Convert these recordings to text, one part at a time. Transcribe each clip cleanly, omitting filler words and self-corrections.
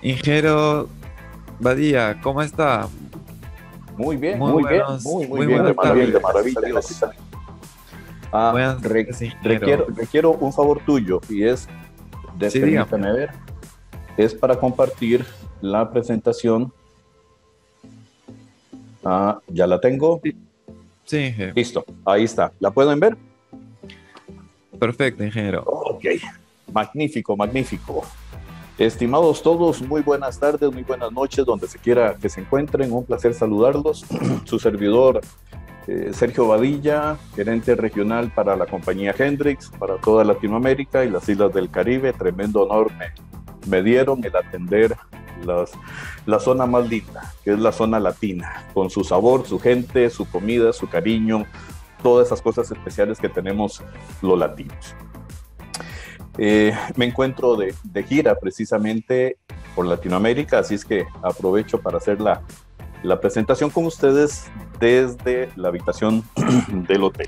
Ingeniero Badía, ¿cómo está? Muy bien, Muy muy bien, buenos, muy muy bien, de buenas maravilla, de tardes. maravilla. Buenas tardes, ingeniero. Requiero un favor tuyo y Sí, dígame. permítame ver, es para compartir la presentación. Ya la tengo. Sí, sí, ingeniero. Listo, ahí está. ¿La pueden ver? Perfecto, ingeniero. Ok, magnífico, magnífico. Estimados todos, muy buenas tardes, muy buenas noches, donde se quiera que se encuentren. Un placer saludarlos. Su servidor, Sergio Badilla, gerente regional para la compañía Hendrix, para toda Latinoamérica y las Islas del Caribe. Tremendo honor me dieron el atender la zona más linda, que es la zona latina, con su sabor, su gente, su comida, su cariño, todas esas cosas especiales que tenemos los latinos. Me encuentro de gira precisamente por Latinoamérica, así es que aprovecho para hacer la presentación con ustedes desde la habitación del hotel.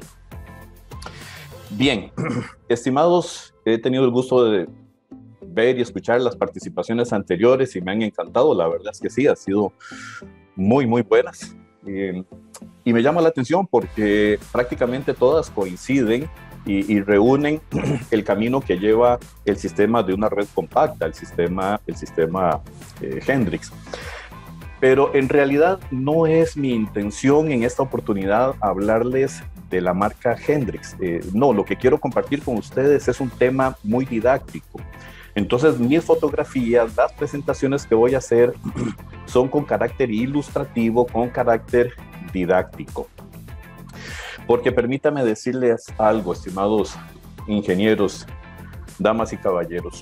Bien, estimados, he tenido el gusto de ver y escuchar las participaciones anteriores y me han encantado. La verdad es que sí, han sido muy, muy buenas. Y me llama la atención porque prácticamente todas coinciden y reúnen el camino que lleva el sistema de una red compacta, el sistema Hendrix. Pero en realidad no es mi intención en esta oportunidad hablarles de la marca Hendrix. No, lo que quiero compartir con ustedes es un tema muy didáctico. Entonces, mis fotografías, las presentaciones que voy a hacer son con carácter ilustrativo, con carácter didáctico. Porque permítame decirles algo, estimados ingenieros, damas y caballeros.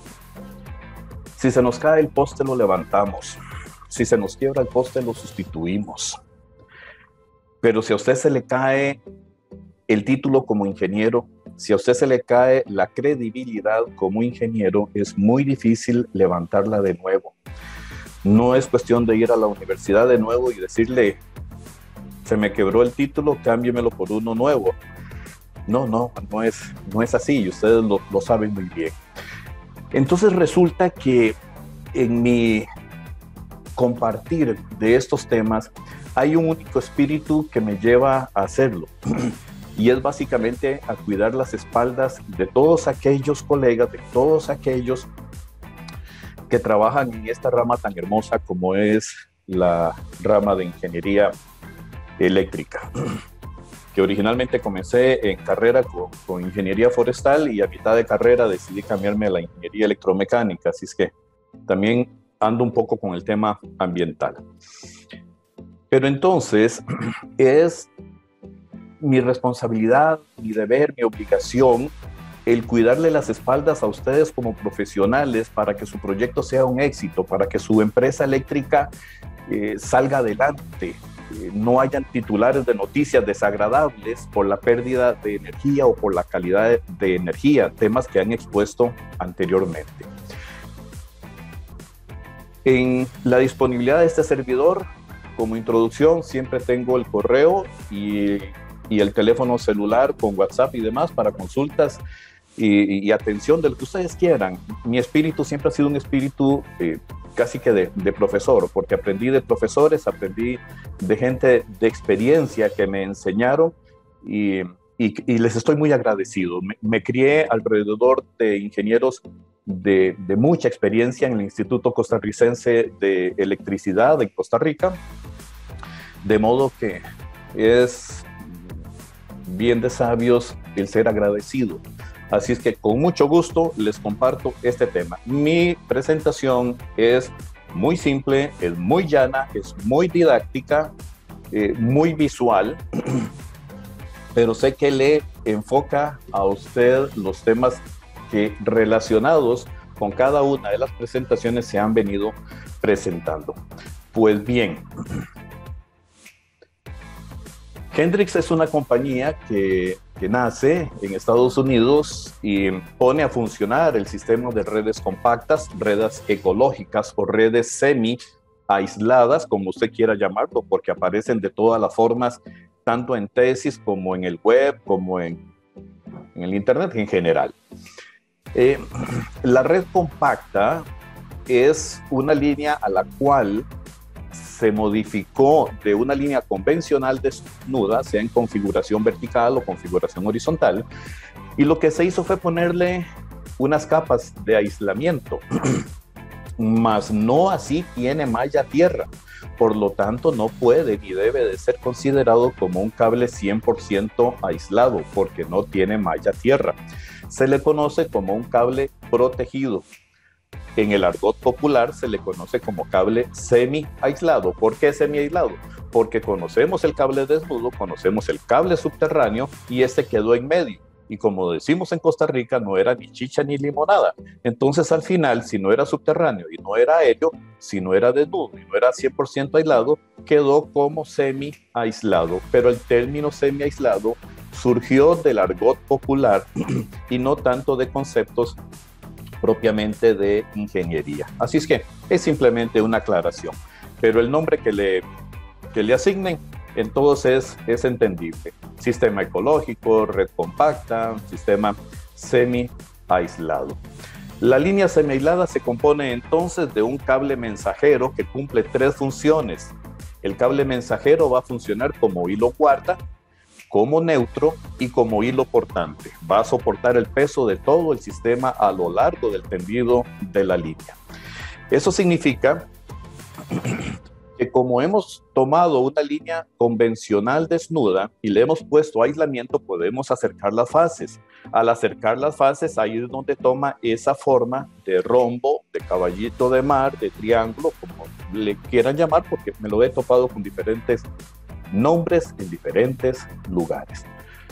Si se nos cae el poste, lo levantamos. Si se nos quiebra el poste, lo sustituimos. Pero si a usted se le cae el título como ingeniero, si a usted se le cae la credibilidad como ingeniero, es muy difícil levantarla de nuevo. No es cuestión de ir a la universidad de nuevo y decirle, se me quebró el título, cámbiemelo por uno nuevo. No es así y ustedes lo saben muy bien. Entonces resulta que en mi compartir de estos temas hay un único espíritu que me lleva a hacerlo y es básicamente a cuidar las espaldas de todos aquellos colegas, de todos aquellos que trabajan en esta rama tan hermosa como es la rama de ingeniería eléctrica, que originalmente comencé en carrera con ingeniería forestal y a mitad de carrera decidí cambiarme a la ingeniería electromecánica, así es que también ando un poco con el tema ambiental. Pero entonces es mi responsabilidad, mi deber, mi obligación el cuidarle las espaldas a ustedes como profesionales para que su proyecto sea un éxito, para que su empresa eléctrica salga adelante. No hayan titulares de noticias desagradables por la pérdida de energía o por la calidad de energía, temas que han expuesto anteriormente. En la disponibilidad de este servidor, como introducción, siempre tengo el correo y el teléfono celular con WhatsApp y demás para consultas y atención de lo que ustedes quieran. Mi espíritu siempre ha sido un espíritu casi que de profesor, porque aprendí de profesores, aprendí de gente de experiencia que me enseñaron y les estoy muy agradecido. Me crié alrededor de ingenieros de mucha experiencia en el Instituto Costarricense de Electricidad en Costa Rica, de modo que es bien de sabios el ser agradecido. Así es que con mucho gusto les comparto este tema. Mi presentación es muy simple, es muy llana, es muy didáctica, muy visual, pero sé que le enfoca a usted los temas que relacionados con cada una de las presentaciones se han venido presentando. Pues bien, Hendrix es una compañía que nace en Estados Unidos y pone a funcionar el sistema de redes compactas, redes ecológicas o redes semi aisladas, como usted quiera llamarlo, porque aparecen de todas las formas, tanto en tesis como en el web, como en el internet en general. La red compacta es una línea a la cual se modificó de una línea convencional desnuda, sea en configuración vertical o configuración horizontal, y lo que se hizo fue ponerle unas capas de aislamiento, mas no así tiene malla tierra. Por lo tanto, no puede ni debe de ser considerado como un cable 100% aislado, porque no tiene malla tierra. Se le conoce como un cable protegido. En el argot popular se le conoce como cable semi-aislado. ¿Por qué semi-aislado? Porque conocemos el cable desnudo, conocemos el cable subterráneo y este quedó en medio. Y como decimos en Costa Rica, no era ni chicha ni limonada. Entonces, al final, si no era subterráneo y no era aéreo, si no era desnudo y no era 100% aislado, quedó como semi-aislado. Pero el término semi-aislado surgió del argot popular y no tanto de conceptos propiamente de ingeniería. Así es que es simplemente una aclaración. Pero el nombre que le asignen, entonces es entendible. Sistema ecológico, red compacta, sistema semi-aislado. La línea semi-aislada se compone entonces de un cable mensajero que cumple 3 funciones. El cable mensajero va a funcionar como hilo guarda, como neutro y como hilo portante. Va a soportar el peso de todo el sistema a lo largo del tendido de la línea. Eso significa que como hemos tomado una línea convencional desnuda y le hemos puesto aislamiento, podemos acercar las fases. Al acercar las fases, ahí es donde toma esa forma de rombo, de caballito de mar, de triángulo, como le quieran llamar, porque me lo he topado con diferentes nombres en diferentes lugares.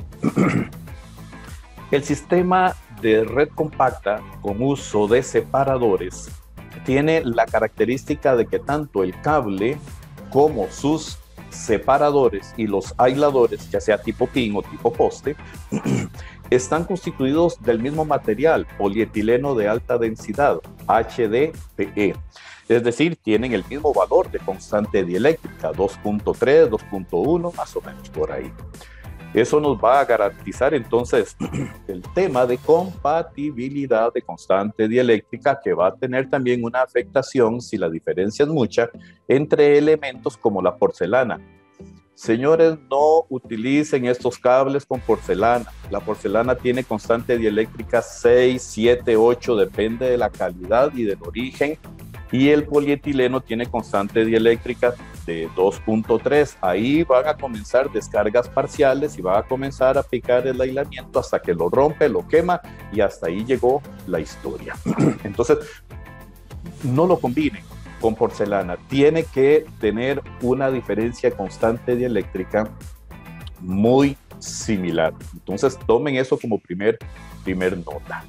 El sistema de red compacta con uso de separadores tiene la característica de que tanto el cable como sus separadores y los aisladores, ya sea tipo pin o tipo poste, están constituidos del mismo material, polietileno de alta densidad, HDPE. Es decir, tienen el mismo valor de constante dieléctrica, 2.3, 2.1, más o menos por ahí. Eso nos va a garantizar entonces el tema de compatibilidad de constante dieléctrica, que va a tener también una afectación, si la diferencia es mucha, entre elementos como la porcelana. Señores, no utilicen estos cables con porcelana. La porcelana tiene constante dieléctrica 6, 7, 8, depende de la calidad y del origen. Y el polietileno tiene constante dieléctrica de 2.3. Ahí van a comenzar descargas parciales y va a comenzar a picar el aislamiento hasta que lo rompe, lo quema y hasta ahí llegó la historia. Entonces, no lo combinen con porcelana. Tiene que tener una diferencia constante dieléctrica muy similar. Entonces, tomen eso como primer nota.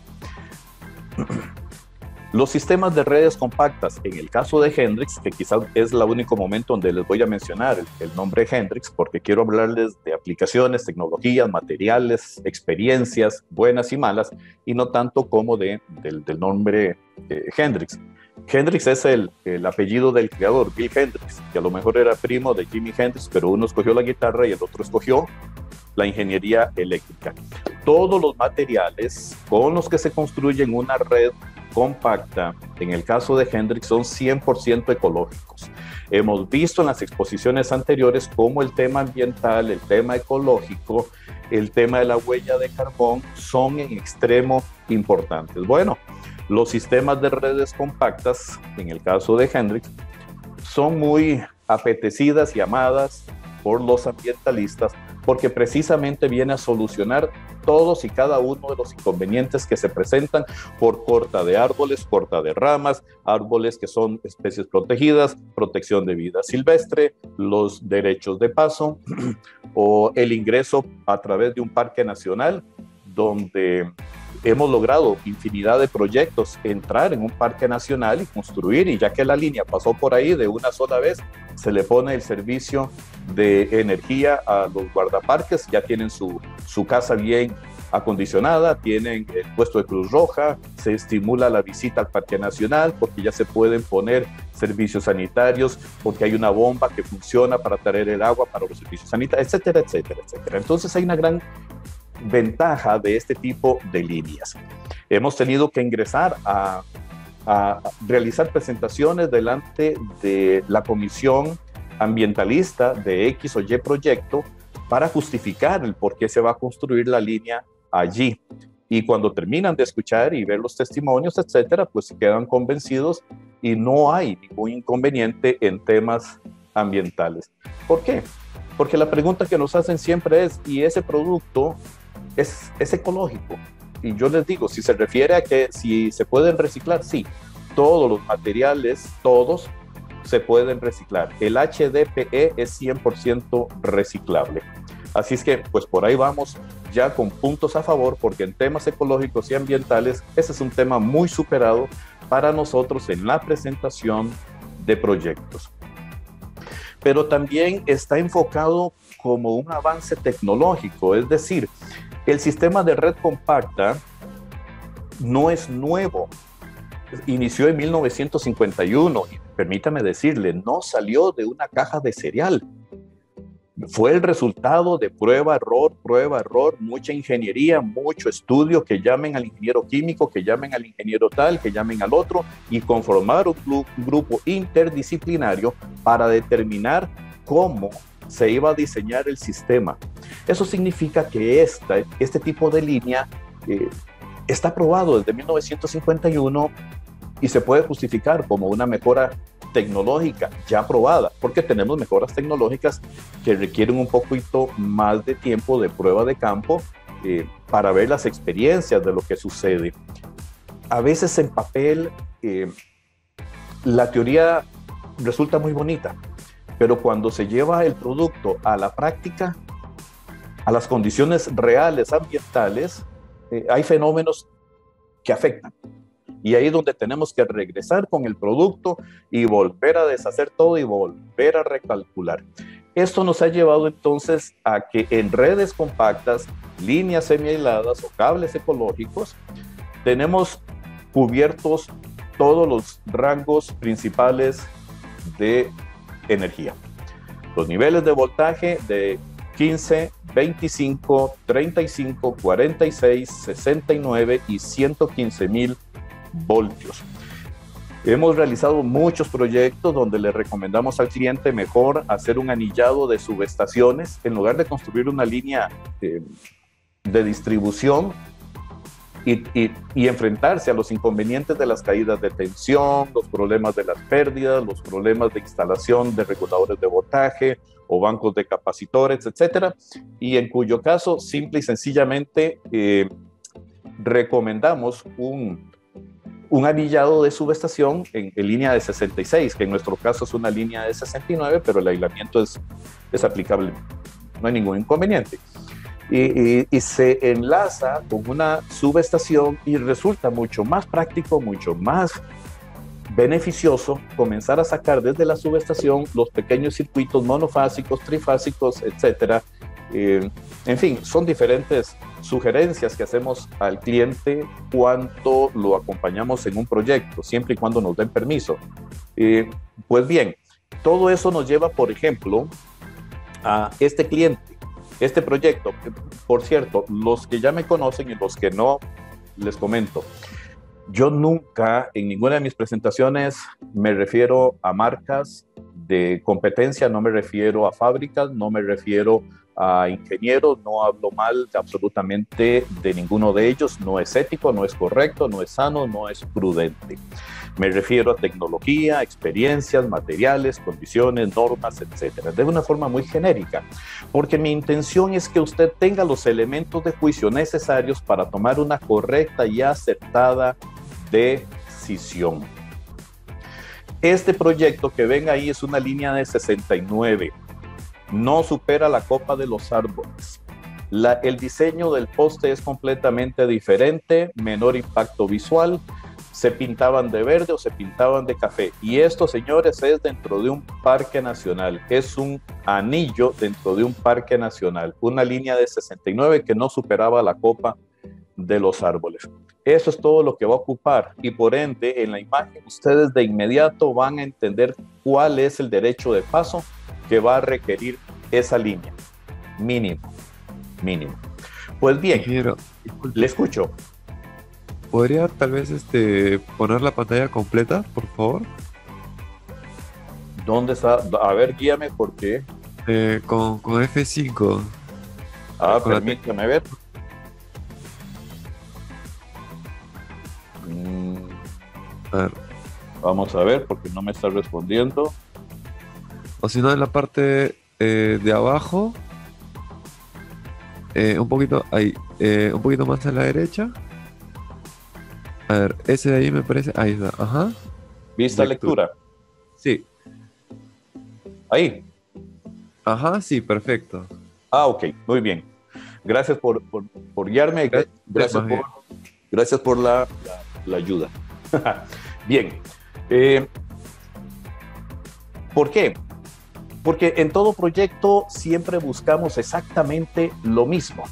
Los sistemas de redes compactas, en el caso de Hendrix, que quizás es el único momento donde les voy a mencionar el nombre Hendrix, porque quiero hablarles de aplicaciones, tecnologías, materiales, experiencias buenas y malas, y no tanto como del nombre Hendrix. Hendrix es el apellido del creador, Bill Hendrix, que a lo mejor era primo de Jimi Hendrix, pero uno escogió la guitarra y el otro escogió la ingeniería eléctrica. Todos los materiales con los que se construyen una red compacta, en el caso de Hendrix, son 100% ecológicos. Hemos visto en las exposiciones anteriores cómo el tema ambiental, el tema ecológico, el tema de la huella de carbón son en extremo importantes. Bueno, los sistemas de redes compactas, en el caso de Hendrix, son muy apetecidas y amadas por los ambientalistas porque precisamente viene a solucionar todos y cada uno de los inconvenientes que se presentan por corta de árboles, corta de ramas, árboles que son especies protegidas, protección de vida silvestre, los derechos de paso o el ingreso a través de un parque nacional donde hemos logrado infinidad de proyectos entrar en un parque nacional y construir, y ya que la línea pasó por ahí de una sola vez, se le pone el servicio de energía a los guardaparques, ya tienen su casa bien acondicionada, tienen el puesto de Cruz Roja, se estimula la visita al Parque Nacional porque ya se pueden poner servicios sanitarios, porque hay una bomba que funciona para traer el agua para los servicios sanitarios, etcétera, etcétera, etcétera. Entonces hay una gran ventaja de este tipo de líneas. Hemos tenido que ingresar a a realizar presentaciones delante de la comisión ambientalista de X o Y proyecto para justificar el por qué se va a construir la línea allí. Y cuando terminan de escuchar y ver los testimonios, etcétera, pues se quedan convencidos y no hay ningún inconveniente en temas ambientales. ¿Por qué? Porque la pregunta que nos hacen siempre es, ¿y ese producto es ecológico? Y yo les digo, si se refiere a que si se pueden reciclar, sí, todos los materiales, todos se pueden reciclar. El HDPE es 100% reciclable. Así es que, pues por ahí vamos ya con puntos a favor, porque en temas ecológicos y ambientales, ese es un tema muy superado para nosotros en la presentación de proyectos. Pero también está enfocado como un avance tecnológico, es decir, el sistema de red compacta no es nuevo, inició en 1951 y permítame decirle, no salió de una caja de cereal. Fue el resultado de prueba, error, mucha ingeniería, mucho estudio, que llamen al ingeniero químico, que llamen al ingeniero tal, que llamen al otro, y conformar un grupo interdisciplinario para determinar cómo se iba a diseñar el sistema. Eso significa que este tipo de línea está aprobado desde 1951 y se puede justificar como una mejora tecnológica ya aprobada, porque tenemos mejoras tecnológicas que requieren un poquito más de tiempo de prueba de campo para ver las experiencias de lo que sucede. A veces en papel la teoría resulta muy bonita, pero cuando se lleva el producto a la práctica, a las condiciones reales ambientales, hay fenómenos que afectan. Y ahí es donde tenemos que regresar con el producto y volver a deshacer todo y volver a recalcular. Esto nos ha llevado entonces a que en redes compactas, líneas semi-aisladas o cables ecológicos, tenemos cubiertos todos los rangos principales de energía. Los niveles de voltaje de 15, 25, 35, 46, 69 y 115,000 voltios. Hemos realizado muchos proyectos donde le recomendamos al cliente mejor hacer un anillado de subestaciones en lugar de construir una línea de distribución y enfrentarse a los inconvenientes de las caídas de tensión, los problemas de las pérdidas, los problemas de instalación de reguladores de voltaje o bancos de capacitores, etcétera, y en cuyo caso simple y sencillamente recomendamos un anillado de subestación en línea de 66, que en nuestro caso es una línea de 69, pero el aislamiento es aplicable, no hay ningún inconveniente. Y se enlaza con una subestación y resulta mucho más práctico, mucho más beneficioso comenzar a sacar desde la subestación los pequeños circuitos monofásicos, trifásicos, etcétera. En fin, son diferentes sugerencias que hacemos al cliente cuando lo acompañamos en un proyecto, siempre y cuando nos den permiso. Pues bien, todo eso nos lleva, por ejemplo, a este cliente, este proyecto. Por cierto, los que ya me conocen y los que no, les comento. Yo nunca, en ninguna de mis presentaciones, me refiero a marcas de competencia, no me refiero a fábricas, no me refiero a ingenieros, no hablo mal absolutamente de ninguno de ellos, no es ético, no es correcto, no es sano, no es prudente. Me refiero a tecnología, experiencias, materiales, condiciones, normas, etcétera, de una forma muy genérica, porque mi intención es que usted tenga los elementos de juicio necesarios para tomar una correcta y acertada decisión. Este proyecto que ven ahí es una línea de 69. No supera la copa de los árboles. El diseño del poste es completamente diferente, menor impacto visual. Se pintaban de verde o se pintaban de café. Y esto, señores, es dentro de un parque nacional. Es un anillo dentro de un parque nacional. Una línea de 69 que no superaba la copa de los árboles. Eso es todo lo que va a ocupar. Y por ende, en la imagen, ustedes de inmediato van a entender cuál es el derecho de paso que va a requerir esa línea. Mínimo. Pues bien, le escucho. ¿podría tal vez poner la pantalla completa, por favor? ¿Dónde está? A ver, guíame porque... Con F5. Permítame ver. A ver. Vamos a ver porque no me está respondiendo. O si no, en la parte de abajo, un poquito ahí, un poquito más a la derecha. A ver, ese de ahí me parece, ahí está, ajá. Vista lectura. Sí. Ahí. Ajá, sí, perfecto. Ok, muy bien. Gracias por guiarme. Gracias por la ayuda. Bien. ¿Por qué? Porque en todo proyecto siempre buscamos exactamente lo mismo.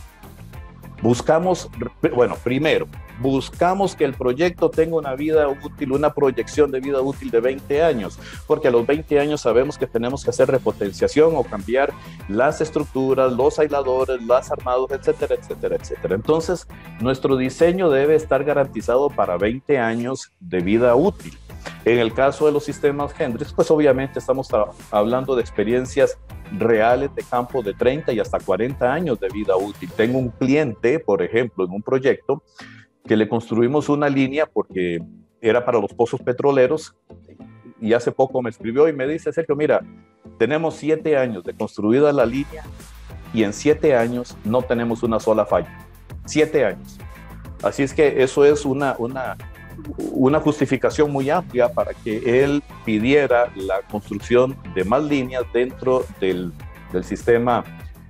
Primero, buscamos que el proyecto tenga una vida útil, una proyección de vida útil de 20 años, porque a los 20 años sabemos que tenemos que hacer repotenciación o cambiar las estructuras, los aisladores, las armados, etcétera, etcétera, etcétera. Entonces, nuestro diseño debe estar garantizado para 20 años de vida útil. En el caso de los sistemas Hendrix, pues obviamente estamos hablando de experiencias reales de campo de 30 y hasta 40 años de vida útil. Tengo un cliente, por ejemplo, en un proyecto que le construimos una línea porque era para los pozos petroleros y hace poco me escribió y me dice, Sergio, mira, tenemos 7 años de construida la línea y en 7 años no tenemos una sola falla. 7 años. Así es que eso es una justificación muy amplia para que él pidiera la construcción de más líneas dentro del sistema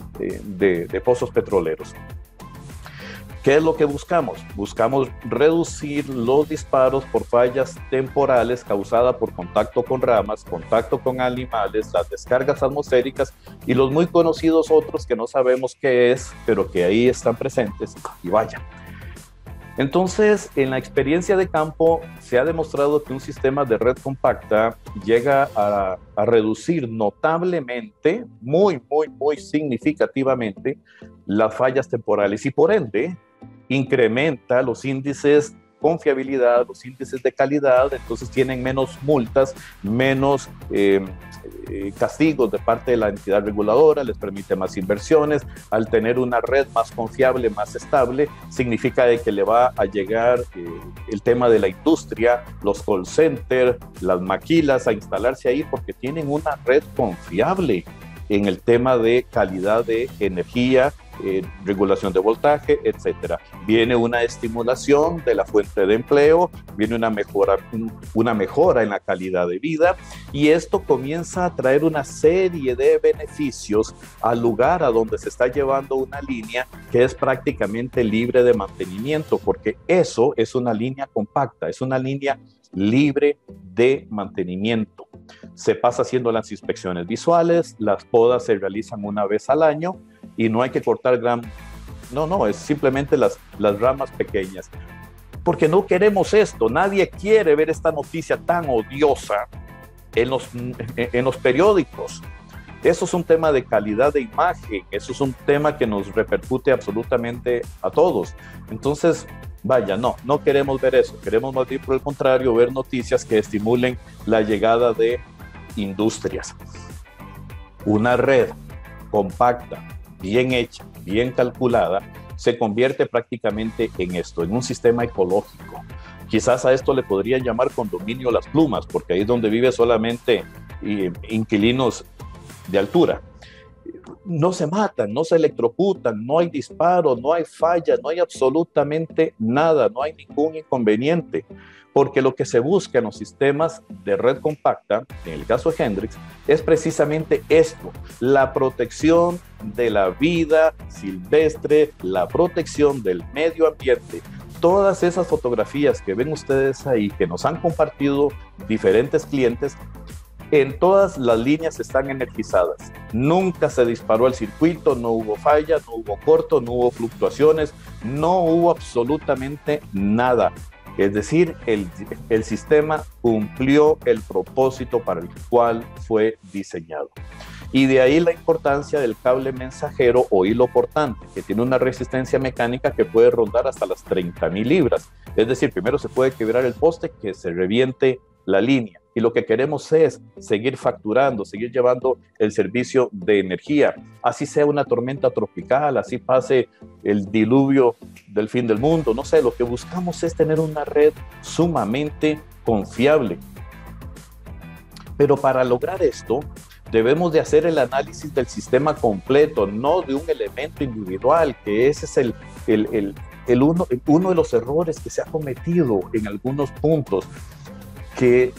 de pozos petroleros. ¿Qué es lo que buscamos? Buscamos reducir los disparos por fallas temporales causadas por contacto con ramas, contacto con animales, las descargas atmosféricas y los muy conocidos otros que no sabemos qué es, pero que ahí están presentes y vaya. Entonces, en la experiencia de campo se ha demostrado que un sistema de red compacta llega a reducir notablemente, muy significativamente, las fallas temporales y por ende incrementa los índices de confiabilidad, los índices de calidad, entonces tienen menos multas, menos castigos de parte de la entidad reguladora, les permite más inversiones. Al tener una red más confiable, más estable, significa de que le va a llegar el tema de la industria, los call centers, las maquilas a instalarse ahí porque tienen una red confiable en el tema de calidad de energía, regulación de voltaje, etcétera. Viene una estimulación de la fuente de empleo, viene una mejora en la calidad de vida y esto comienza a traer una serie de beneficios al lugar a donde se está llevando una línea que es prácticamente libre de mantenimiento, porque eso es una línea compacta, es una línea libre de mantenimiento. Se pasa haciendo las inspecciones visuales, las podas se realizan una vez al año y no hay que cortar es simplemente las ramas pequeñas. Porque no queremos esto, nadie quiere ver esta noticia tan odiosa en los periódicos. Eso es un tema de calidad de imagen, eso es un tema que nos repercute absolutamente a todos. Entonces, vaya, no queremos ver eso, queremos más bien por el contrario ver noticias que estimulen la llegada de industrias. Una red compacta, bien hecha, bien calculada, se convierte prácticamente en esto, en un sistema ecológico. Quizás a esto le podrían llamar condominio Las Plumas, porque ahí es donde vive solamente inquilinos de altura. No se matan, no se electrocutan, no hay disparos, no hay fallas, no hay absolutamente nada, no hay ningún inconveniente, porque lo que se busca en los sistemas de red compacta, en el caso de Hendrix, es precisamente esto, la protección de la vida silvestre, la protección del medio ambiente. Todas esas fotografías que ven ustedes ahí, que nos han compartido diferentes clientes, en todas las líneas están energizadas. Nunca se disparó el circuito, no hubo falla, no hubo corto, no hubo fluctuaciones, no hubo absolutamente nada. Es decir, el sistema cumplió el propósito para el cual fue diseñado. Y de ahí la importancia del cable mensajero o hilo portante, que tiene una resistencia mecánica que puede rondar hasta las 30.000 libras. Es decir, primero se puede quebrar el poste, que se reviente la línea. Y lo que queremos es seguir facturando, seguir llevando el servicio de energía. Así sea una tormenta tropical, así pase el diluvio del fin del mundo. No sé, lo que buscamos es tener una red sumamente confiable. Pero para lograr esto, debemos de hacer el análisis del sistema completo, no de un elemento individual, que ese es uno de los errores que se ha cometido en algunos puntos, que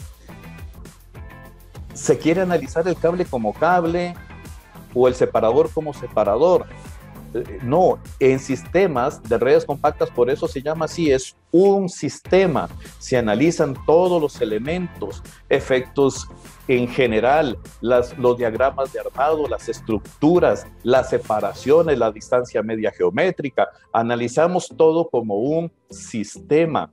se quiere analizar el cable como cable o el separador como separador. No, en sistemas de redes compactas, por eso se llama así, es un sistema. Se analizan todos los elementos, efectos en general, los diagramas de armado, las estructuras, las separaciones, la distancia media geométrica. Analizamos todo como un sistema.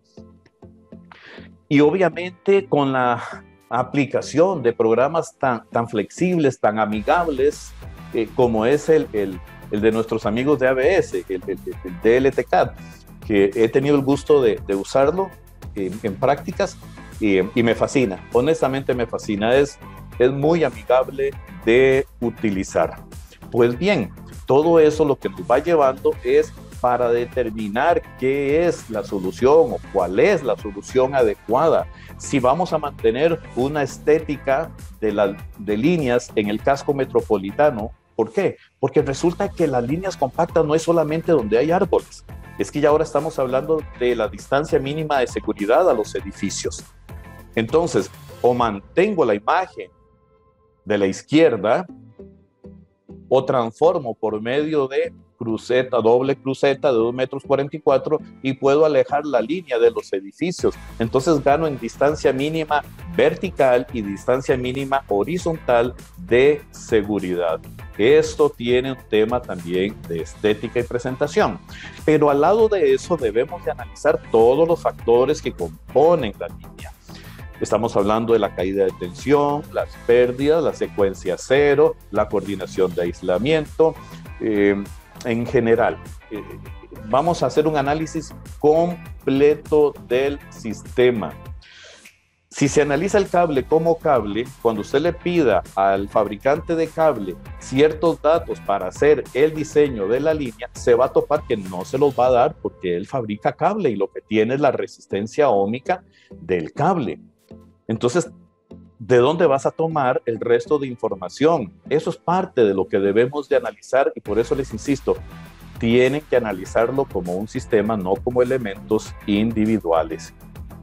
Y obviamente con la aplicación de programas tan flexibles, tan amigables, como es el de nuestros amigos de ABS, el DLTCAD, que he tenido el gusto de usarlo en prácticas y me fascina, honestamente me fascina, es muy amigable de utilizar. Pues bien, todo eso lo que nos va llevando es para determinar qué es la solución o cuál es la solución adecuada. Si vamos a mantener una estética de líneas en el casco metropolitano, ¿por qué? Porque resulta que las líneas compactas no es solamente donde hay árboles, es que ya ahora estamos hablando de la distancia mínima de seguridad a los edificios. Entonces, o mantengo la imagen de la izquierda, o transformo por medio de doble cruceta de 2,44 metros y puedo alejar la línea de los edificios. Entonces gano en distancia mínima vertical y distancia mínima horizontal de seguridad. Esto tiene un tema también de estética y presentación. Pero al lado de eso debemos de analizar todos los factores que componen la línea. Estamos hablando de la caída de tensión, las pérdidas, la secuencia cero, la coordinación de aislamiento. En general, vamos a hacer un análisis completo del sistema. Si se analiza el cable como cable, cuando usted le pida al fabricante de cable ciertos datos para hacer el diseño de la línea, se va a topar que no se los va a dar porque él fabrica cable y lo que tiene es la resistencia óhmica del cable. Entonces, ¿de dónde vas a tomar el resto de información? Eso es parte de lo que debemos de analizar y por eso les insisto, tienen que analizarlo como un sistema, no como elementos individuales.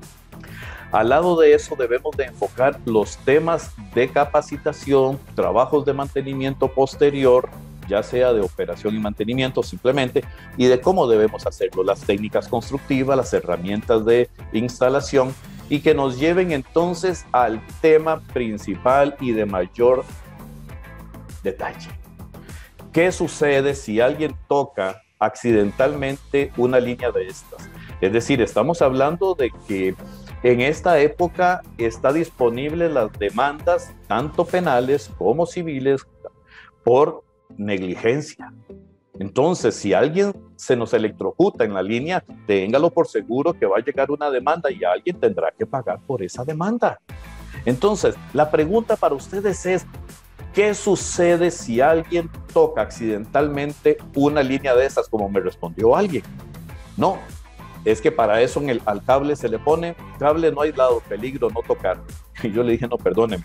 Al lado de eso debemos de enfocar los temas de capacitación, trabajos de mantenimiento posterior, ya sea de operación y mantenimiento simplemente, y de cómo debemos hacerlo, las técnicas constructivas, las herramientas de instalación, y que nos lleven entonces al tema principal y de mayor detalle. ¿Qué sucede si alguien toca accidentalmente una línea de estas? Es decir, estamos hablando de que en esta época está disponible las demandas, tanto penales como civiles, por negligencia. Entonces, si alguien se nos electrocuta en la línea, téngalo por seguro que va a llegar una demanda y alguien tendrá que pagar por esa demanda. Entonces, la pregunta para ustedes es, ¿qué sucede si alguien toca accidentalmente una línea de esas, como me respondió alguien? No, es que para eso al cable se le pone cable no aislado, peligro no tocar. Y yo le dije, no, perdóneme.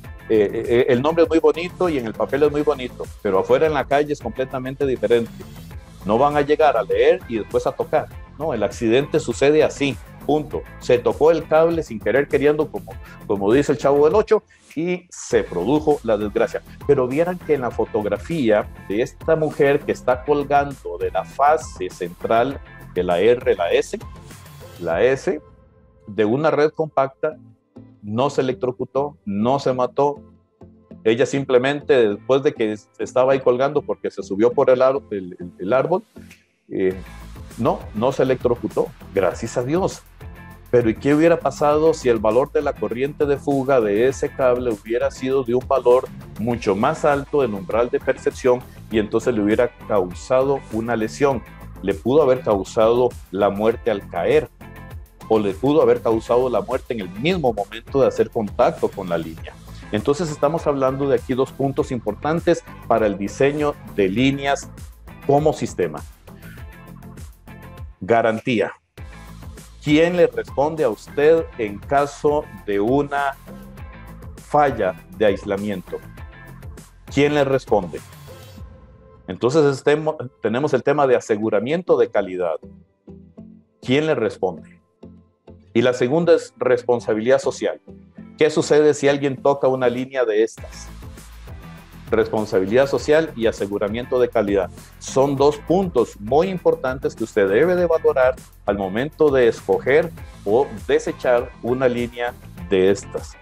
El nombre es muy bonito y en el papel es muy bonito, pero afuera en la calle es completamente diferente. No van a llegar a leer y después a tocar. No, el accidente sucede así, punto. Se tocó el cable sin querer queriendo, como dice el Chavo del 8, y se produjo la desgracia. Pero vieran que en la fotografía de esta mujer que está colgando de la fase central de la la S de una red compacta, no se electrocutó, no se mató. Ella simplemente, después de que estaba ahí colgando porque se subió por el árbol, no se electrocutó, gracias a Dios. Pero ¿y qué hubiera pasado si el valor de la corriente de fuga de ese cable hubiera sido de un valor mucho más alto del umbral de percepción y entonces le hubiera causado una lesión? Le pudo haber causado la muerte al caer. o le pudo haber causado la muerte en el mismo momento de hacer contacto con la línea. Entonces estamos hablando de aquí dos puntos importantes para el diseño de líneas como sistema. Garantía. ¿Quién le responde a usted en caso de una falla de aislamiento? ¿Quién le responde? Entonces tenemos el tema de aseguramiento de calidad. ¿Quién le responde? Y la segunda es responsabilidad social. ¿Qué sucede si alguien toca una línea de estas? Responsabilidad social y aseguramiento de calidad. Son dos puntos muy importantes que usted debe de valorar al momento de escoger o desechar una línea de estas.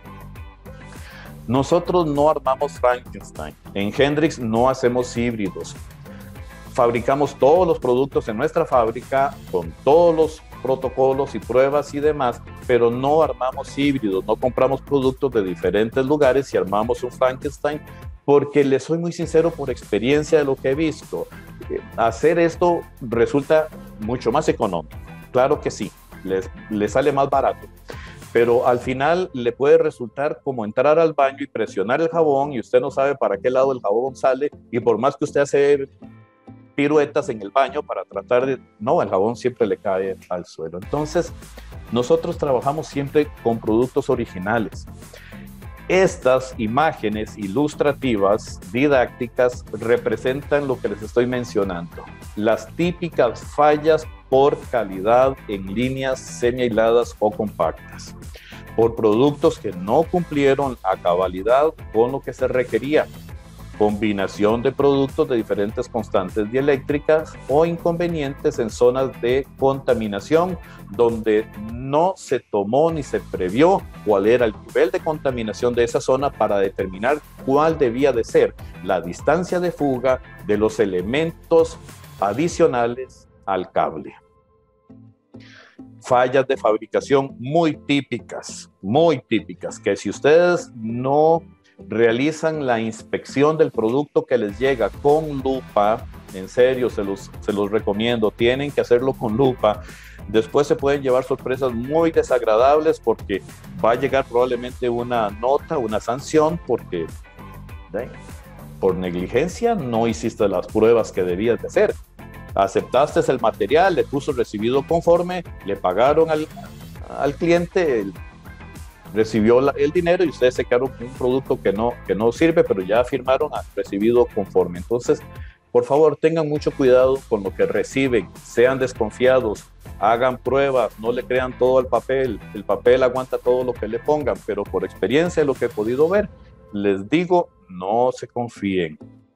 Nosotros no armamos Frankenstein. En Hendrix no hacemos híbridos. Fabricamos todos los productos en nuestra fábrica con todos los protocolos y pruebas y demás, pero no armamos híbridos, no compramos productos de diferentes lugares y armamos un Frankenstein, porque les soy muy sincero por experiencia de lo que he visto. Hacer esto resulta mucho más económico. Claro que sí, les sale más barato, pero al final le puede resultar como entrar al baño y presionar el jabón y usted no sabe para qué lado el jabón sale, y por más que usted hace piruetas en el baño para tratar de... No, el jabón siempre le cae al suelo. Entonces, nosotros trabajamos siempre con productos originales. Estas imágenes ilustrativas, didácticas, representan lo que les estoy mencionando. Las típicas fallas por calidad en líneas semi-aisladas o compactas, por productos que no cumplieron a cabalidad con lo que se requería. Combinación de productos de diferentes constantes dieléctricas o inconvenientes en zonas de contaminación donde no se tomó ni se previó cuál era el nivel de contaminación de esa zona para determinar cuál debía de ser la distancia de fuga de los elementos adicionales al cable. Fallas de fabricación muy típicas, que si ustedes no realizan la inspección del producto que les llega con lupa, en serio se los recomiendo, tienen que hacerlo con lupa. Después se pueden llevar sorpresas muy desagradables porque va a llegar probablemente una nota, una sanción, porque por negligencia no hiciste las pruebas que debías de hacer. Aceptaste el material, le puso recibido conforme, le pagaron al cliente, recibió el dinero y ustedes se quedaron con un producto que no sirve, pero ya firmaron a recibido conforme. Entonces, por favor, tengan mucho cuidado con lo que reciben, sean desconfiados, hagan pruebas, no le crean todo al papel. El papel aguanta todo lo que le pongan, pero por experiencia, lo que he podido ver, les digo, no se confíen.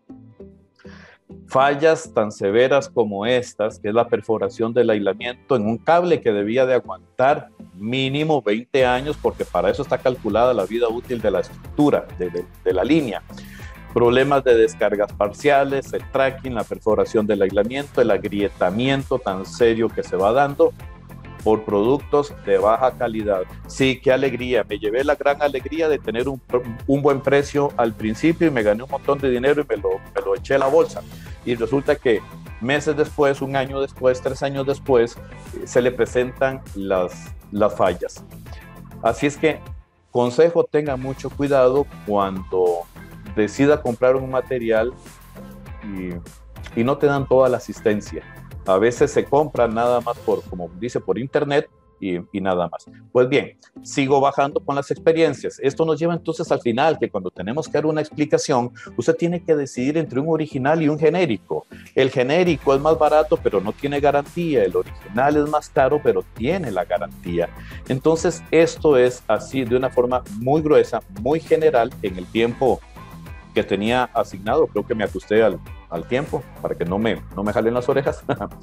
Fallas tan severas como estas, que es la perforación del aislamiento en un cable que debía de aguantar mínimo 20 años, porque para eso está calculada la vida útil de la estructura, de la línea. Problemas de descargas parciales, el tracking, la perforación del aislamiento, el agrietamiento tan serio que se va dando por productos de baja calidad. Sí, qué alegría, me llevé la gran alegría de tener un buen precio al principio y me gané un montón de dinero y me lo eché a la bolsa. Y resulta que meses después, un año después, 3 años después, se le presentan las fallas. Así es que, consejo, tenga mucho cuidado cuando decida comprar un material y no te dan toda la asistencia. A veces se compra nada más como dice, por internet y nada más. Pues bien, sigo bajando con las experiencias. Esto nos lleva entonces al final, que cuando tenemos que dar una explicación, usted tiene que decidir entre un original y un genérico. El genérico es más barato, pero no tiene garantía. El original es más caro, pero tiene la garantía. Entonces, esto es así, de una forma muy gruesa, muy general, en el tiempo que tenía asignado. Creo que me ajusté al tiempo para que no me jalen las orejas.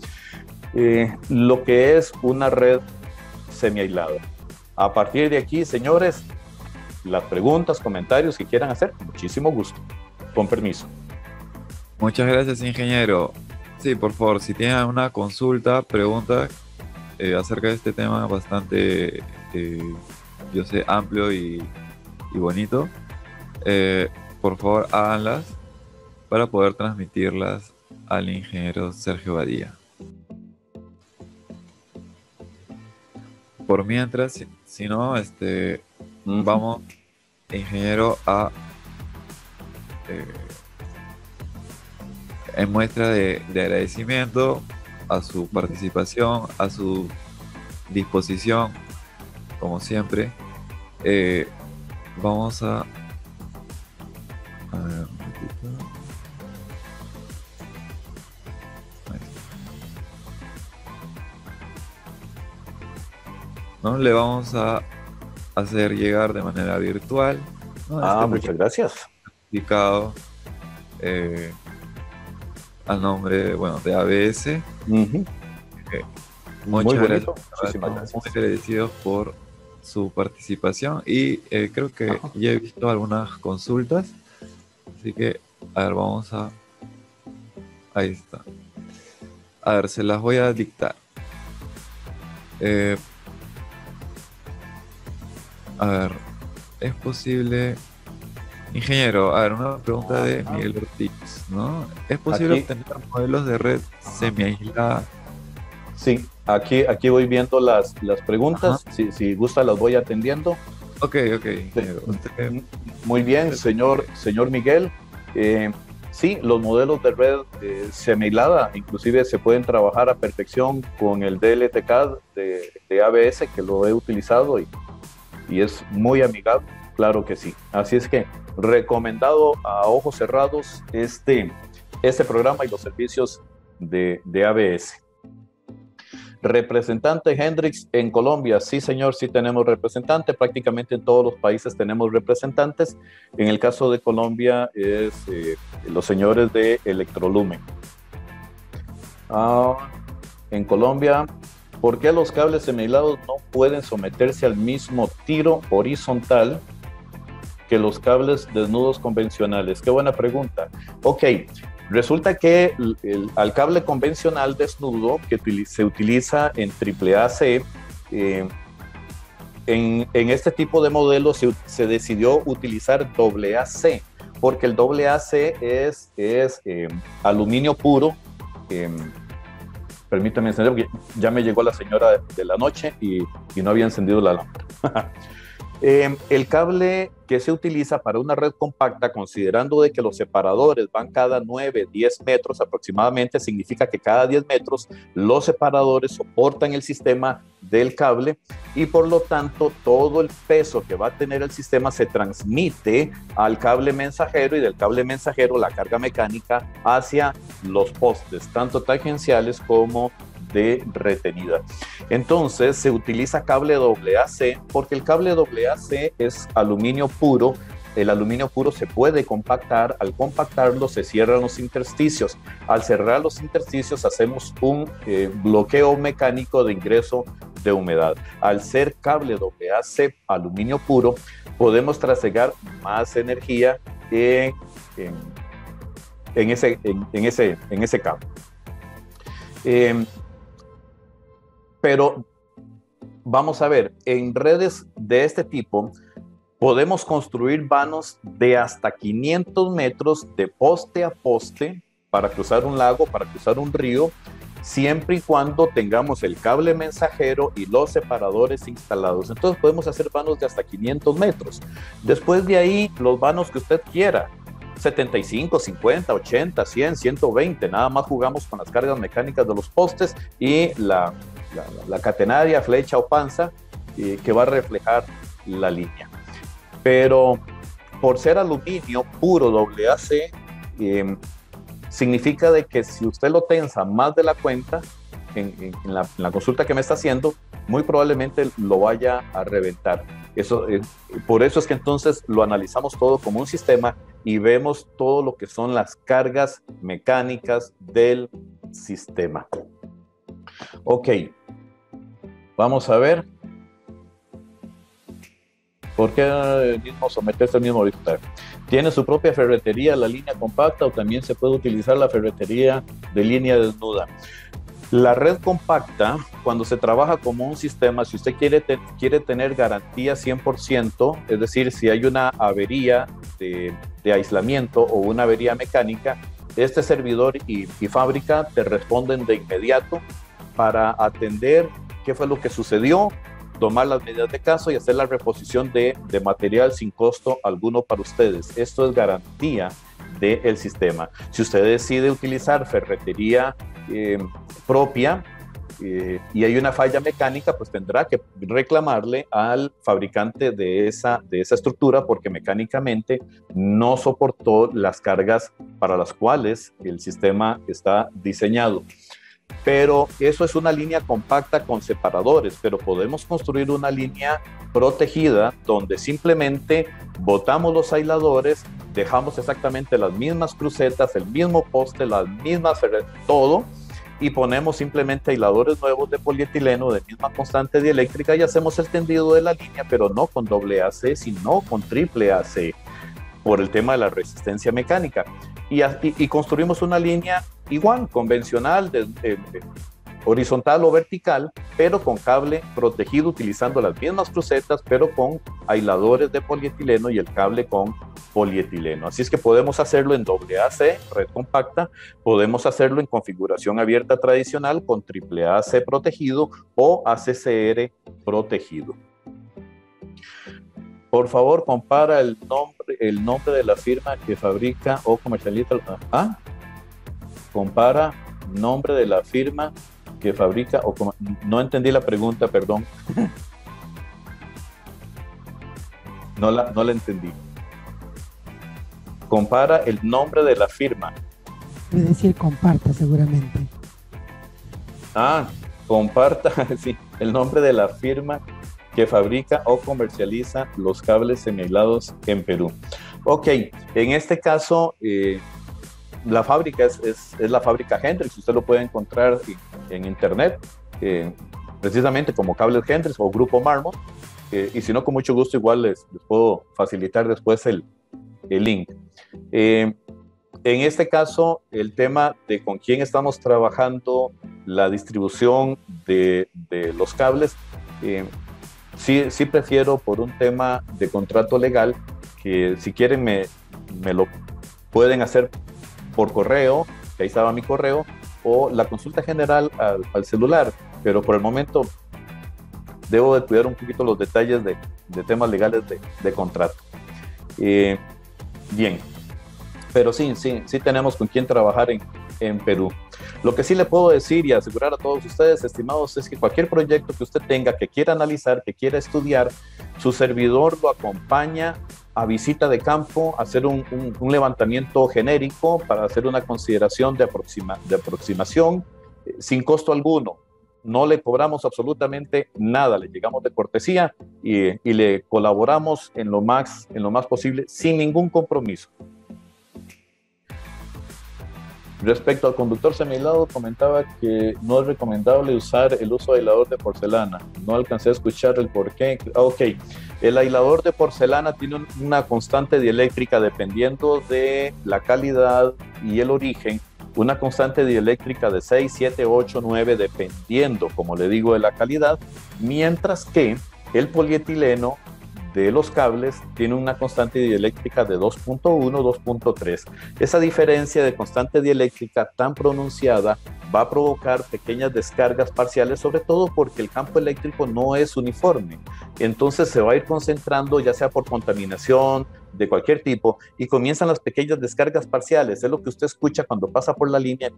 Lo que es una red semi-aislada. A partir de aquí, señores, las preguntas, comentarios que quieran hacer, con muchísimo gusto. Con permiso. Muchas gracias, ingeniero. Sí, por favor, si tienen una consulta, pregunta acerca de este tema bastante, yo sé, amplio y bonito, por favor, háganlas para poder transmitirlas al ingeniero Sergio Badía. por mientras, si no, vamos, ingeniero, eh, en muestra de agradecimiento a su participación, a su disposición, como siempre. Vamos a ver, ¿no? Le vamos a hacer llegar de manera virtual, ¿no? Muchas gracias. Certificado al nombre, bueno, de ABS. Muchas gracias. Muchísimas gracias. Muy agradecidos por su participación y creo que ya he visto algunas consultas, así que, a ver, vamos a... Ahí está. A ver, se las voy a dictar. A ver, ¿es posible? Ingeniero, a ver, una pregunta de Miguel Ortiz, ¿no? ¿Es posible obtener modelos de red semi-aislada? Sí, aquí voy viendo las preguntas. Si gusta, las voy atendiendo. Ok, ingeniero. Muy bien, señor Miguel. Sí, los modelos de red semi-aislada inclusive se pueden trabajar a perfección con el DLTCAD de ABS, que lo he utilizado y es muy amigable, claro que sí. Así es que recomendado a ojos cerrados este programa y los servicios de ABS. Representante Hendrix en Colombia. Sí, señor, sí tenemos representante. Prácticamente en todos los países tenemos representantes. En el caso de Colombia es los señores de Electrolumen. En Colombia, ¿por qué los cables semiaislados no pueden someterse al mismo tiro horizontal que los cables desnudos convencionales? Qué buena pregunta. Ok, resulta que al cable convencional desnudo que se utiliza en AAAC, en este tipo de modelos se decidió utilizar AAC, porque el AAC es aluminio puro. Permítame encender, porque ya me llegó la señora de la noche y no había encendido la lámpara. El cable que se utiliza para una red compacta, considerando de que los separadores van cada 9, 10 metros aproximadamente, significa que cada 10 metros los separadores soportan el sistema del cable y por lo tanto todo el peso que va a tener el sistema se transmite al cable mensajero y del cable mensajero la carga mecánica hacia los postes, tanto tangenciales como de retenida. Entonces se utiliza cable AAC porque el cable AAC es aluminio puro. El aluminio puro se puede compactar. Al compactarlo se cierran los intersticios. Al cerrar los intersticios hacemos un bloqueo mecánico de ingreso de humedad. Al ser cable AAC aluminio puro podemos trasegar más energía en ese cable. Pero vamos a ver, en redes de este tipo podemos construir vanos de hasta 500 metros de poste a poste para cruzar un lago, para cruzar un río, siempre y cuando tengamos el cable mensajero y los separadores instalados. Entonces podemos hacer vanos de hasta 500 metros. Después de ahí, los vanos que usted quiera. 75, 50, 80, 100, 120. Nada más jugamos con las cargas mecánicas de los postes y la catenaria, flecha o panza que va a reflejar la línea. Pero por ser aluminio puro AAC, significa de que si usted lo tensa más de la cuenta, en la consulta que me está haciendo, muy probablemente lo vaya a reventar. Por eso es que entonces lo analizamos todo como un sistema y vemos todo lo que son las cargas mecánicas del sistema. Ok, vamos a ver. ¿Por qué el mismo someterse al mismo horizontal? ¿Tiene su propia ferretería la línea compacta o también se puede utilizar la ferretería de línea desnuda? La red compacta, cuando se trabaja como un sistema, si usted quiere tener garantía 100%, es decir, si hay una avería de aislamiento o una avería mecánica, este servidor y fábrica te responden de inmediato para atender qué fue lo que sucedió tomar las medidas de caso y hacer la reposición de material sin costo alguno para ustedes. Esto es garantía del sistema. Si usted decide utilizar ferretería propia, y hay una falla mecánica, pues tendrá que reclamarle al fabricante de esa estructura porque mecánicamente no soportó las cargas para las cuales el sistema está diseñado. Pero eso es una línea compacta con separadores, pero podemos construir una línea protegida donde simplemente botamos los aisladores, dejamos exactamente las mismas crucetas, el mismo poste, las mismas, todo, y ponemos simplemente aisladores nuevos de polietileno de misma constante dieléctrica y hacemos el tendido de la línea, pero no con AA, sino con AAA, por el tema de la resistencia mecánica. Y construimos una línea igual, convencional, horizontal o vertical, pero con cable protegido utilizando las mismas crucetas, pero con aisladores de polietileno y el cable con polietileno. Así es que podemos hacerlo en AAC, red compacta, podemos hacerlo en configuración abierta tradicional con AAAC protegido o ACCR protegido. Por favor, compara el nombre de la firma que fabrica o comercializa. Compara nombre de la firma que fabrica o no entendí la pregunta, perdón. No la entendí. Compara el nombre de la firma. Es decir, comparta seguramente. Comparta, sí, el nombre de la firma que fabrica o comercializa los cables semiaislados en Perú. Ok, en este caso, la fábrica es la fábrica Hendrix. Usted lo puede encontrar en internet, precisamente como Cables Hendrix o Grupo Marmot, y si no, con mucho gusto igual les puedo facilitar después el link. En este caso, el tema de con quién estamos trabajando la distribución de los cables, sí prefiero por un tema de contrato legal, que si quieren me lo pueden hacer por correo, que ahí estaba mi correo, o la consulta general al celular, pero por el momento debo de cuidar un poquito los detalles de temas legales de contrato. Bien, pero sí tenemos con quién trabajar en Perú. Lo que sí le puedo decir y asegurar a todos ustedes, estimados, es que cualquier proyecto que usted tenga, que quiera analizar, que quiera estudiar, su servidor lo acompaña a visita de campo, a hacer un levantamiento genérico para hacer una consideración de aproximación sin costo alguno. No le cobramos absolutamente nada, le llegamos de cortesía y le colaboramos en lo más posible sin ningún compromiso. Respecto al conductor semiaislado, comentaba que no es recomendable usar el uso de aislador de porcelana. No alcancé a escuchar el por qué. Ok, el aislador de porcelana tiene una constante dieléctrica dependiendo de la calidad y el origen. Una constante dieléctrica de 6, 7, 8, 9, dependiendo, como le digo, de la calidad. Mientras que el polietileno de los cables tiene una constante dieléctrica de 2.1, 2.3. Esa diferencia de constante dieléctrica tan pronunciada va a provocar pequeñas descargas parciales, sobre todo porque el campo eléctrico no es uniforme. Entonces se va a ir concentrando, ya sea por contaminación de cualquier tipo, y comienzan las pequeñas descargas parciales. Es lo que usted escucha cuando pasa por la línea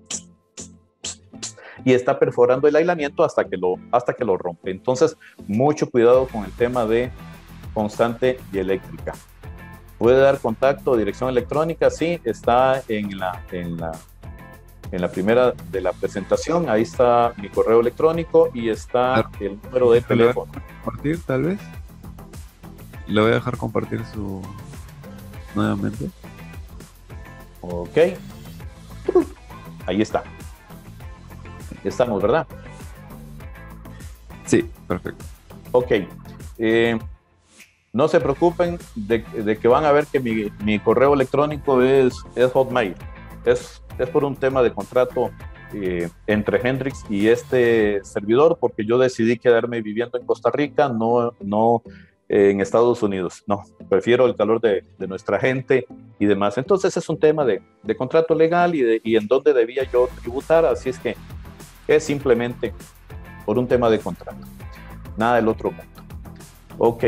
y está perforando el aislamiento hasta que lo rompe. Entonces, mucho cuidado con el tema de constante dieléctrica. ¿Puede dar contacto o dirección electrónica? Sí, está en la primera de la presentación. Ahí está mi correo electrónico y está el número de teléfono. ¿Compartir, tal vez? Le voy a dejar compartir nuevamente. Ok. Ahí está. Estamos, ¿verdad? Sí, perfecto. Ok. No se preocupen de que van a ver que mi correo electrónico es Hotmail. Es por un tema de contrato entre Hendrix y este servidor, porque yo decidí quedarme viviendo en Costa Rica, no en Estados Unidos. No, prefiero el calor de nuestra gente y demás. Entonces es un tema de contrato legal y en dónde debía yo tributar, así es que es simplemente por un tema de contrato. nada del otro mundo. Ok.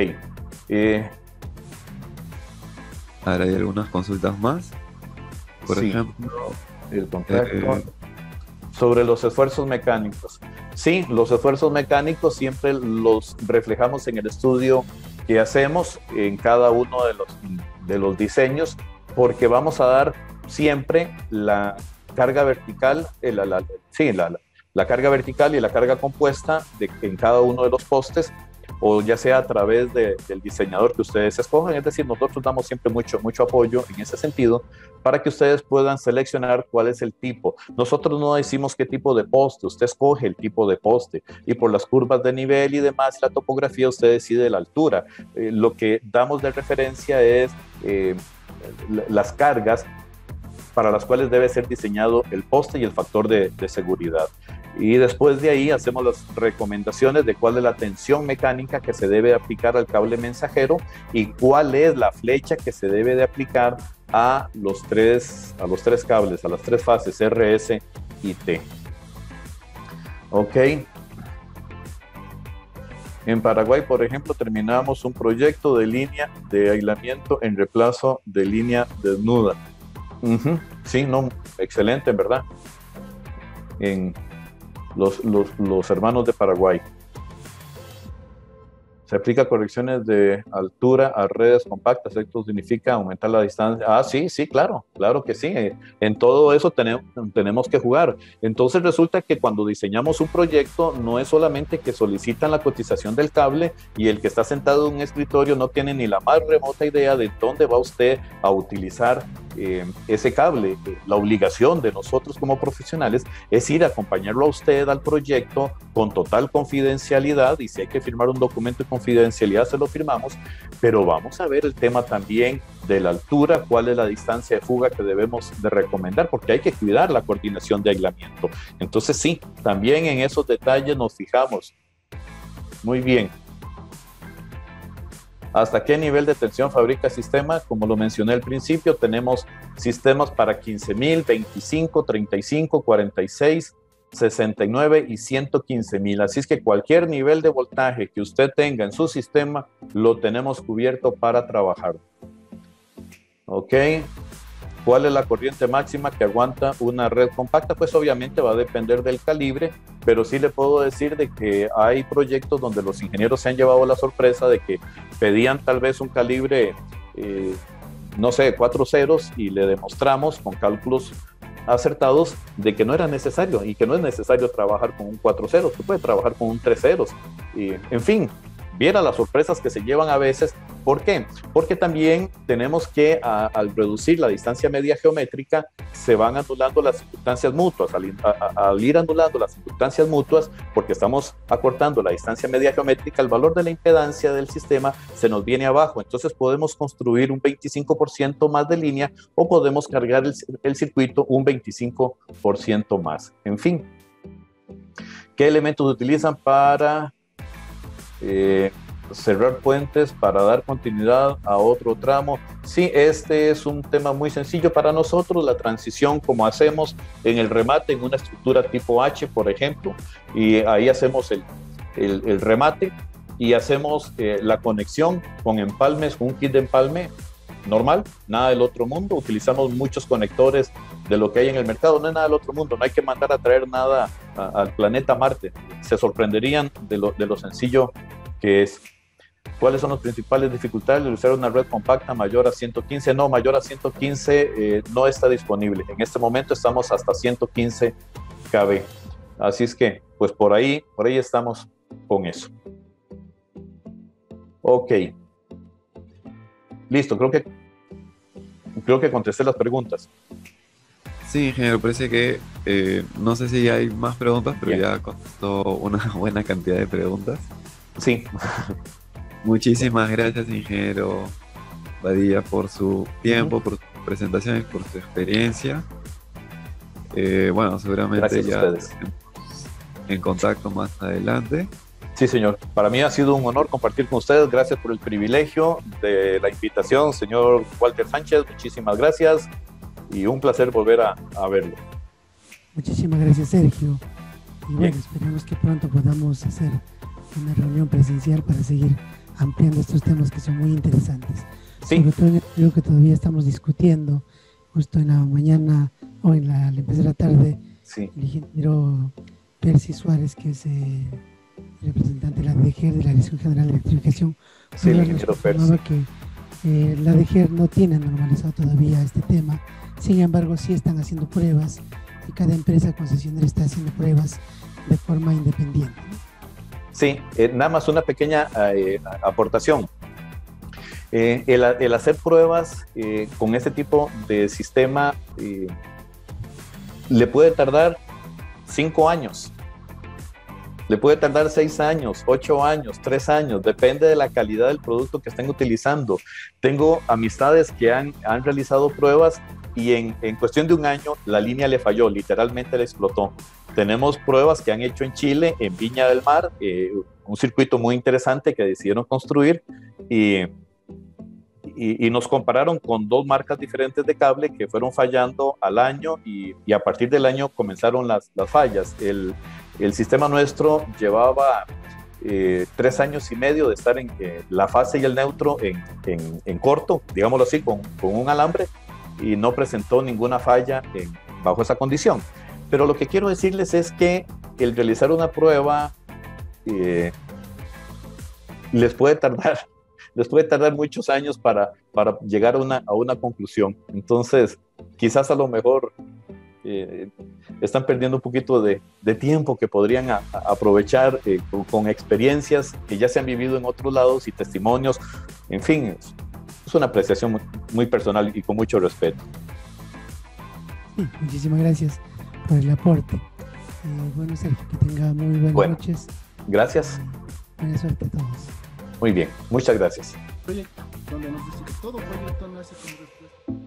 Ahora hay algunas consultas más. Por sí, ejemplo, el contacto sobre los esfuerzos mecánicos. Sí, los esfuerzos mecánicos siempre los reflejamos en el estudio que hacemos en cada uno de los diseños, porque vamos a dar siempre la carga vertical, la carga vertical y la carga compuesta en cada uno de los postes, o ya sea a través del diseñador que ustedes escojan. Es decir, nosotros damos siempre mucho apoyo en ese sentido para que ustedes puedan seleccionar cuál es el tipo. Nosotros no decimos qué tipo de poste, usted escoge el tipo de poste y por las curvas de nivel y demás, la topografía, usted decide la altura. Lo que damos de referencia es las cargas para las cuales debe ser diseñado el poste y el factor de seguridad. Y después de ahí hacemos las recomendaciones de cuál es la tensión mecánica que se debe aplicar al cable mensajero y cuál es la flecha que se debe de aplicar a los tres cables, a las tres fases RS y T. Ok. En Paraguay, por ejemplo, terminamos un proyecto de línea de aislamiento en reemplazo de línea desnuda. Sí, no, excelente, ¿verdad? En los hermanos de Paraguay. Se aplica correcciones de altura a redes compactas. Esto significa aumentar la distancia. Ah, sí, claro que sí. En todo eso tenemos que jugar. Entonces resulta que cuando diseñamos un proyecto no es solamente que solicitan la cotización del cable y el que está sentado en un escritorio no tiene ni la más remota idea de dónde va usted a utilizar ese cable. La obligación de nosotros como profesionales es ir a acompañarlo a usted al proyecto con total confidencialidad, y si hay que firmar un documento de confidencialidad se lo firmamos, pero vamos a ver el tema también de la altura, cuál es la distancia de fuga que debemos de recomendar, porque hay que cuidar la coordinación de aislamiento. Entonces sí, también en esos detalles nos fijamos. Muy bien. ¿Hasta qué nivel de tensión fabrica sistema? Como lo mencioné al principio, tenemos sistemas para 15.000, 25, 35, 46, 69 y 115.000. Así es que cualquier nivel de voltaje que usted tenga en su sistema, lo tenemos cubierto para trabajar. ¿Ok? ¿Cuál es la corriente máxima que aguanta una red compacta? Pues obviamente va a depender del calibre, pero sí le puedo decir de que hay proyectos donde los ingenieros se han llevado la sorpresa de que pedían tal vez un calibre, no sé, 4 ceros, y le demostramos con cálculos acertados de que no era necesario y que no es necesario trabajar con un 4 ceros, se puede trabajar con un 3 ceros. Y, en fin, viera las sorpresas que se llevan a veces. ¿Por qué? Porque también tenemos que, al reducir la distancia media geométrica, se van anulando las inductancias mutuas. Al ir anulando las inductancias mutuas, porque estamos acortando la distancia media geométrica, el valor de la impedancia del sistema se nos viene abajo. Entonces podemos construir un 25% más de línea o podemos cargar el circuito un 25% más. En fin, ¿qué elementos utilizan para cerrar puentes para dar continuidad a otro tramo? Sí, este es un tema muy sencillo para nosotros, la transición como hacemos en el remate en una estructura tipo H, por ejemplo, y ahí hacemos el remate y hacemos la conexión con empalmes, con un kit de empalme normal, nada del otro mundo. Utilizamos muchos conectores de lo que hay en el mercado, no es nada del otro mundo, no hay que mandar a traer nada al planeta Marte. Se sorprenderían de lo sencillo que es. ¿Cuáles son las principales dificultades de usar una red compacta mayor a 115? No, mayor a 115 no está disponible. En este momento estamos hasta 115 kb. Así es que, pues por ahí estamos con eso. Ok. Listo, creo que contesté las preguntas. Sí, ingeniero, parece que no sé si hay más preguntas, pero Bien. ya contestó una buena cantidad de preguntas. Sí. Muchísimas gracias, ingeniero Badilla, por su tiempo, por sus presentaciones, por su experiencia. Bueno, seguramente Gracias a ya ustedes. estaremos en contacto más adelante. Sí, señor. Para mí ha sido un honor compartir con ustedes. Gracias por el privilegio de la invitación, señor Walter Sánchez. Muchísimas gracias y un placer volver a verlo. Muchísimas gracias, Sergio. Y bueno, Bien. esperemos que pronto podamos hacer una reunión presencial para seguir ampliando estos temas que son muy interesantes. Sí. Sobre todo en el periodo que todavía estamos discutiendo, justo en la mañana o en la empezar la tarde, Sí. el ingeniero Percy Suárez, que es representante de la DGER, de la Dirección General de Electrificación, Sí, el nos ingeniero confirmaba Percy. que la DGER no tiene normalizado todavía este tema. Sin embargo, sí están haciendo pruebas y cada empresa concesionaria está haciendo pruebas de forma independiente, ¿no? Sí, nada más una pequeña aportación. El hacer pruebas con este tipo de sistema le puede tardar 5 años, le puede tardar 6 años, 8 años, 3 años, depende de la calidad del producto que estén utilizando. Tengo amistades que han realizado pruebas y en cuestión de un año la línea le falló, literalmente le explotó. Tenemos pruebas que han hecho en Chile, en Viña del Mar, un circuito muy interesante que decidieron construir y nos compararon con 2 marcas diferentes de cable que fueron fallando al año y a partir del año comenzaron las fallas. El sistema nuestro llevaba 3 años y medio de estar en la fase y el neutro en corto, digámoslo así, con un alambre, y no presentó ninguna falla bajo esa condición. Pero lo que quiero decirles es que el realizar una prueba les puede tardar muchos años para llegar a una conclusión. Entonces, quizás a lo mejor están perdiendo un poquito de tiempo que podrían aprovechar con experiencias que ya se han vivido en otros lados y testimonios. En fin, es una apreciación muy, muy personal y con mucho respeto. Sí, muchísimas gracias por el aporte. Bueno, Sergio, que tenga muy buenas noches. Gracias. Buena suerte a todos. Muy bien, muchas gracias. Proyecto, donde nos dice que todo proyecto nace con respuesta.